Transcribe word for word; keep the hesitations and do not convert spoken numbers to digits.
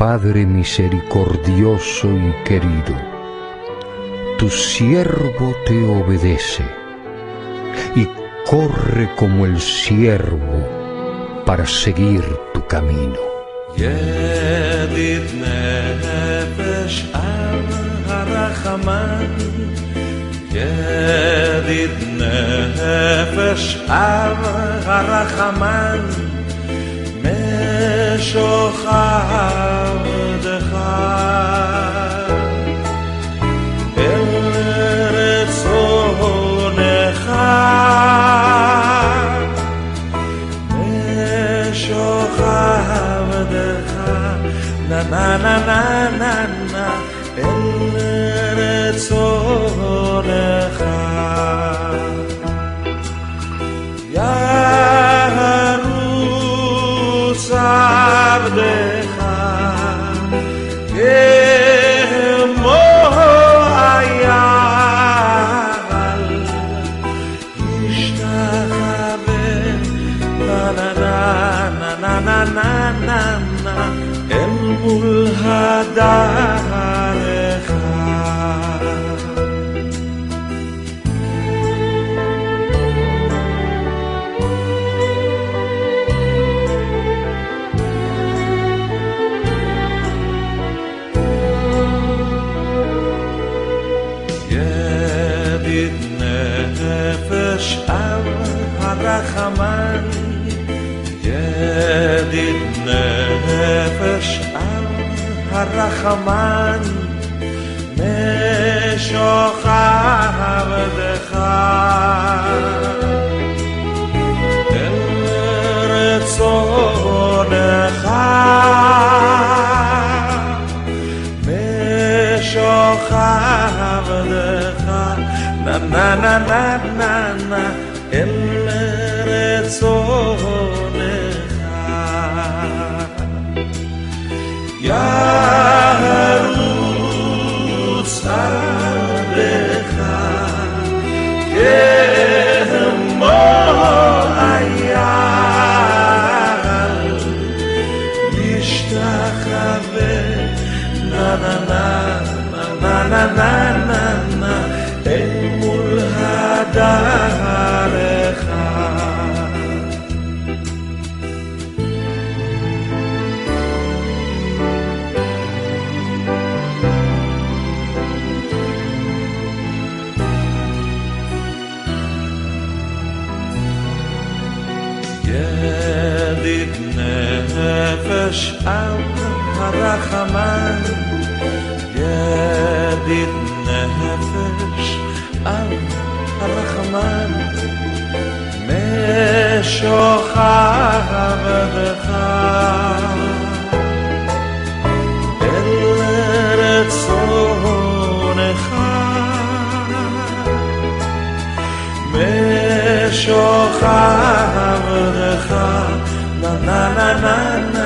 Padre misericordioso y querido, tu siervo te obedece y corre como el ciervo para seguir tu camino. ידיד נפש אב הרחמן, ידיד נפש אב הרחמן, משוכבך אל רצונך, משוכבך na na na na na na el retzonecha yarutz abdecha kemo hayal yishtachabe na na na na na na na na אל מול הדרך. ידיד נפש אב הרחמן, ידיד נפש אב הרחמן, משוכבך אל רצונך, משוכבך na na na na na na אל רצונך. ירוץ עבדך כמו אייל, ישתחווה na na na na na na na na אל מול הדרך. ידיד נפש אב הרחמן, ידיד נפש אב הרחמן, משוכבך אל רצונך, משוכבך na na na na na